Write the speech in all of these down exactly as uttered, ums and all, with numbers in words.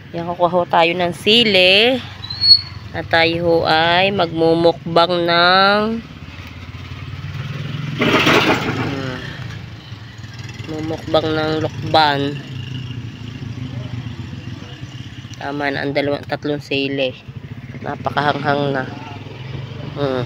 Yan, kukuha ho tayo ng sili. At tayo ho ay magmumukbang ng hmm, mumukbang ng lukban. Tama na ang dalawang tatlong sili. Napakahanghang na. Hmm.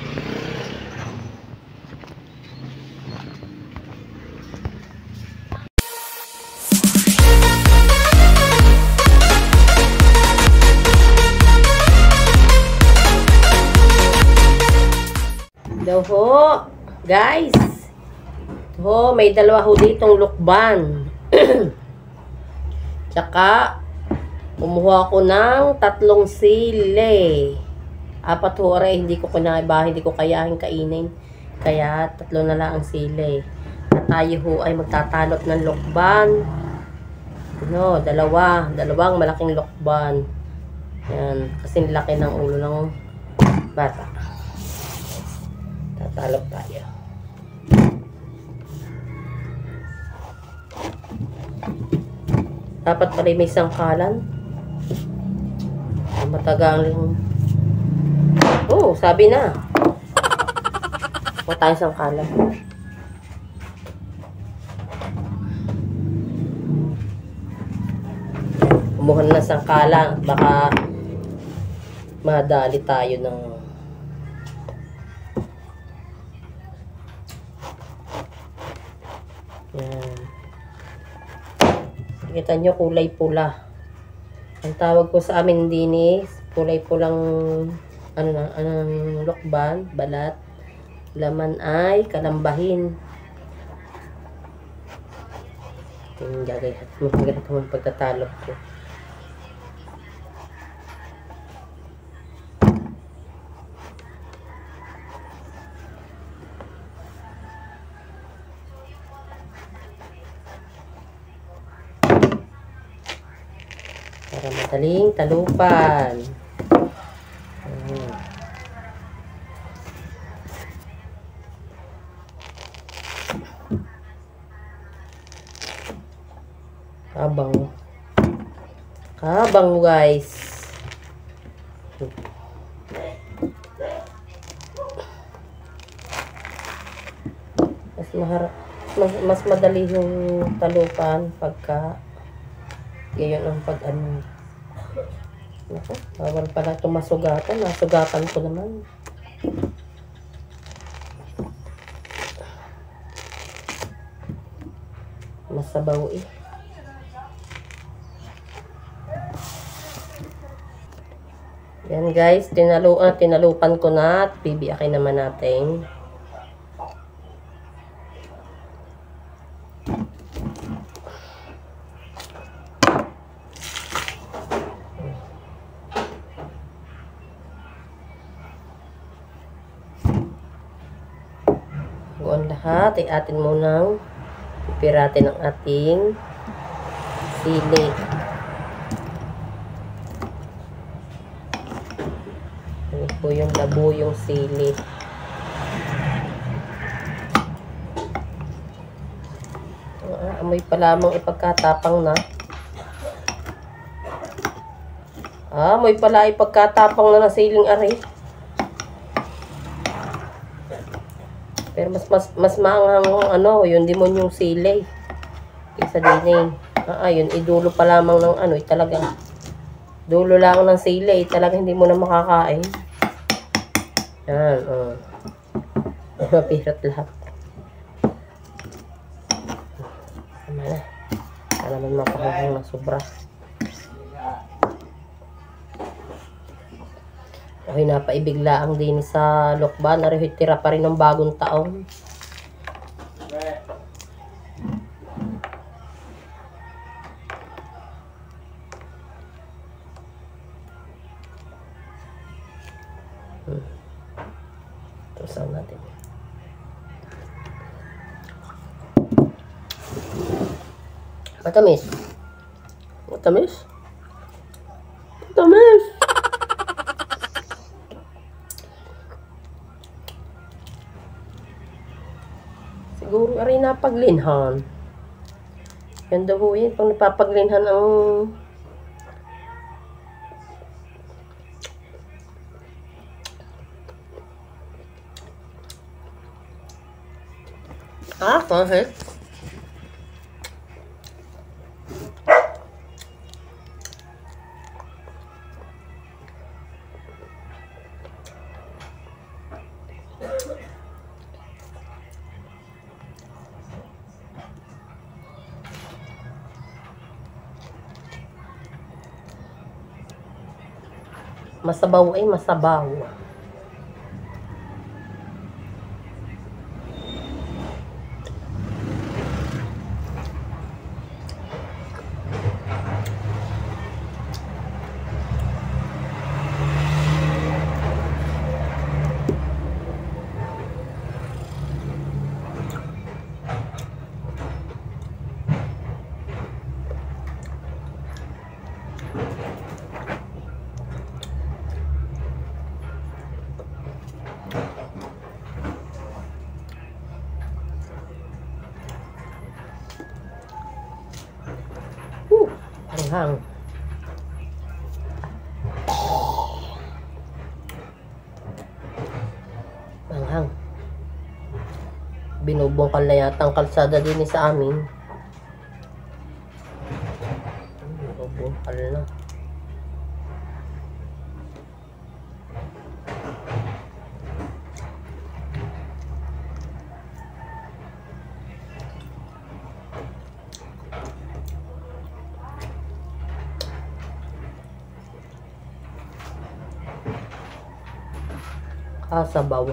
Daw ho, guys. Ho, may dalawa ho ditong lukban. Tsaka, kumuha ko ng tatlong sili. Apat ho, aray, hindi ko kunaiba, hindi ko kayahin kainin. Kaya, tatlo na lang ang sili. At tayo ho ay magtatalop ng lukban. No, dalawa. Dalawang malaking lukban. Yan, kasing laki ng ulo ng bata. Tatalop tayo. Dapat pala may sangkalan. Matagang. Oh, sabi na. Huwag tayo sangkalan. Kumuha na ng sangkalan. Baka madali tayo ng yan. Kita nyo, kulay pula. Ang tawag ko sa amin din is kulay pulang ano na, anong lukban, balat. Laman ay kalambahin. Yung gagayat mo, ganito mo pagkatalog ko. Para madaling talupan. Hmm. Kabang. Kabang, guys. Mas maharap, mas, mas madali yung talupan pagka gayon ang pag ano. Naku, bawal pala ito masugatan. Nasugatan ko naman. Masabaw eh. Yan guys, tinalo, ah, tinalupan ko na at bibiyakin naman natin. Buon lahat, ay atin munang pipiratin ang ating sili. Ano po yung labo yung sili. Ah, amoy pa lamang ipagkatapang na. Ah, amoy pala ipagkatapang na na siling ari. Pero mas mas mas maanghang ano, yung demonyong sili. Isa din eh. Ah, yun, idulo pa lamang ng ano, eh, talaga. Dulo lang ng sili, eh, talaga hindi mo na makakain. Yan, oh. Mapirat lahat. Tama na. Para naman mapakahang na sobra. Ay, napaibigla ang din sa lukban. Narihit tira pa rin ng bagong taon. Hmm. Tusaw natin. Matamis. Matamis. Matamis. Siguro rin napaglinhan. Yan daw ho yun. Pag napapaglinhan ang Ah, kahit. Masabaw ay masabaw. Anghang. Anghang. Binubungkal na yata ang kalsada din sa amin. Binubungkal na. Kasabaw.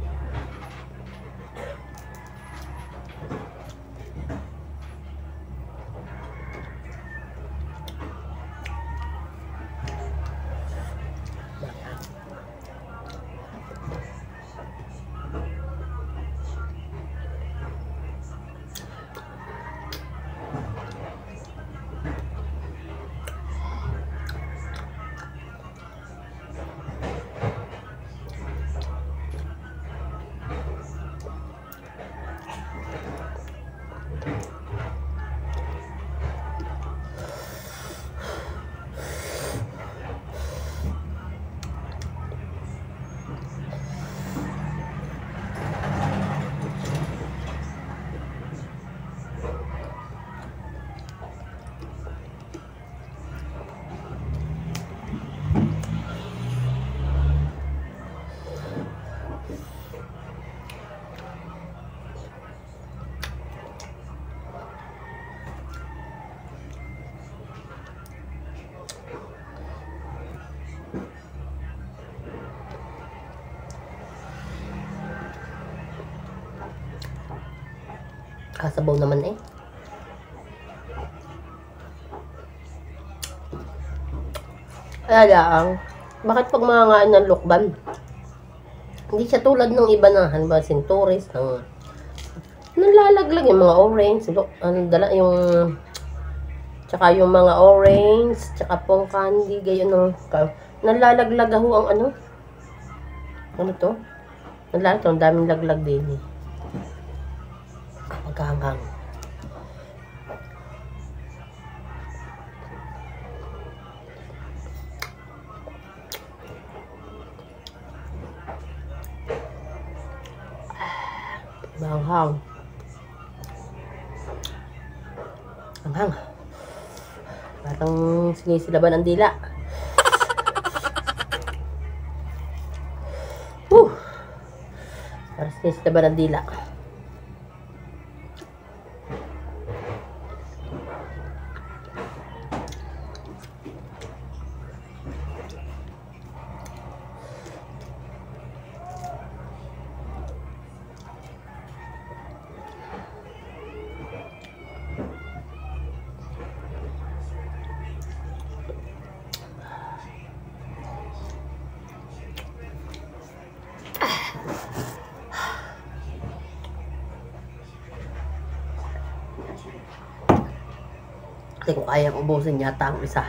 Kasabaw naman eh. Kaya lang, bakit pag mga ngain ng lukban, hindi siya tulad ng iba na, halimbawa sinturis, ng nalalaglag yung mga orange, look, ano, dala yung, tsaka yung mga orange, tsaka pong candy, gayon no, nalalaglag ho ang ano, ano to? Nalalaglag, ang daming laglag din eh. Maghanghang. Manghang. Manghang. Parang sinisilaban ang dila. Whew. Parang sinisilaban ang dila. Hindi ko kayang ubusin yata ang isa.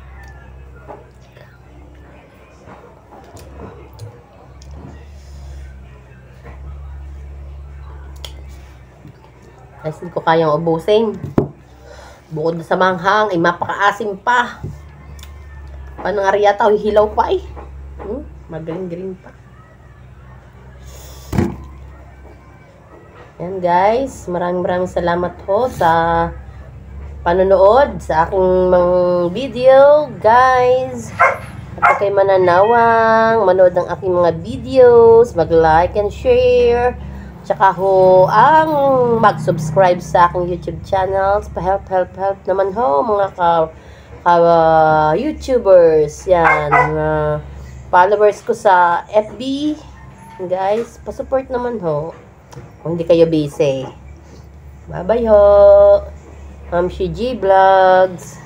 Kasi hindi ko kayang ubusin. Bukod sa manghang, ay mapakaasim pa. Panangari yata, hilaw pa eh. Hmm? Magaling-galing pa. Yan guys, maraming maraming salamat ho sa panonood sa aking mga video, guys. At kung kayo mananawang manood ng aking mga videos, mag-like and share. Tsaka ho, ang mag-subscribe sa aking YouTube channels. Pa-help, help, help naman ho, mga ka, ka uh, YouTubers. Yan, uh, followers ko sa F B. Guys, pa-support naman ho. Kung hindi kayo busy. Bye-bye ho. I'm Shi G Vlogs.